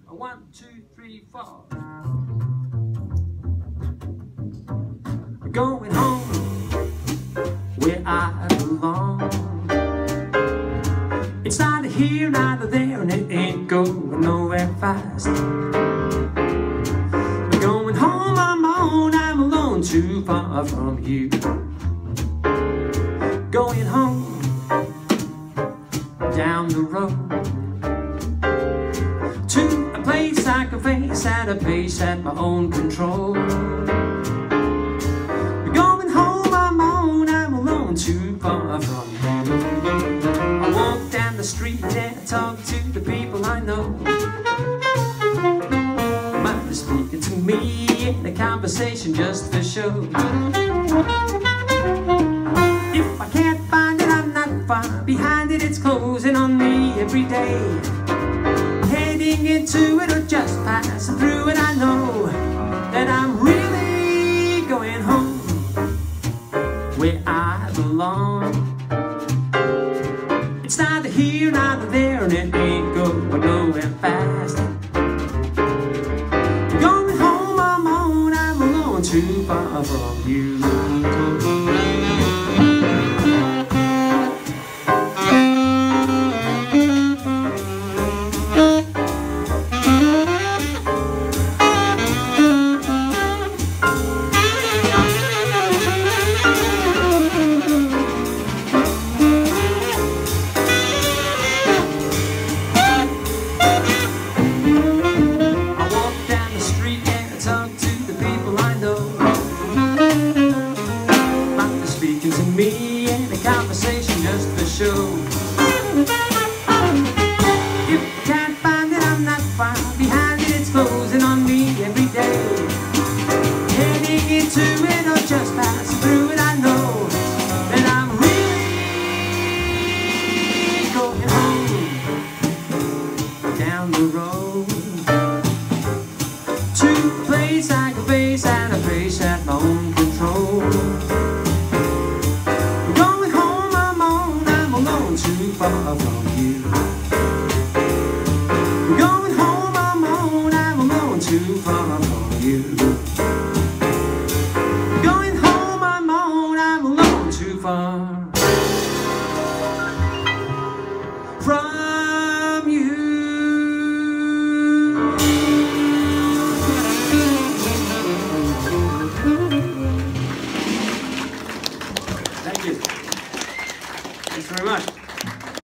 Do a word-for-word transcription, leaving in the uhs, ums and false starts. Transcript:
One, two, three, four. Going home where I belong. It's neither here, neither there, and it ain't going nowhere fast. But going home on my own, I'm alone, too far from you. Going home down the road to a place I can face at a pace at my own control. Going home on my own, I'm alone, too far from you. I walk down the street and I talk to the people I know. Might be speaking to me in a conversation just for show. If I can't find it, I'm not far behind it. It's closing on me every day. Heading into it or just passing through it, I know that I'm really going home where I belong. It's neither here, neither there, and it ain't going nowhere fast. Going home on my own, I'm alone, too far from you. Speaking to me in a conversation just for show. If I can't find it, I'm not far behind it. It's closing on me every day. Heading into it or just passing through it, I know that I'm really going home down the road to a place I can face and a pace at my own control. Too far from you. Going home on my own, I'm alone, too far from you. Going home on my own, I'm alone, too far from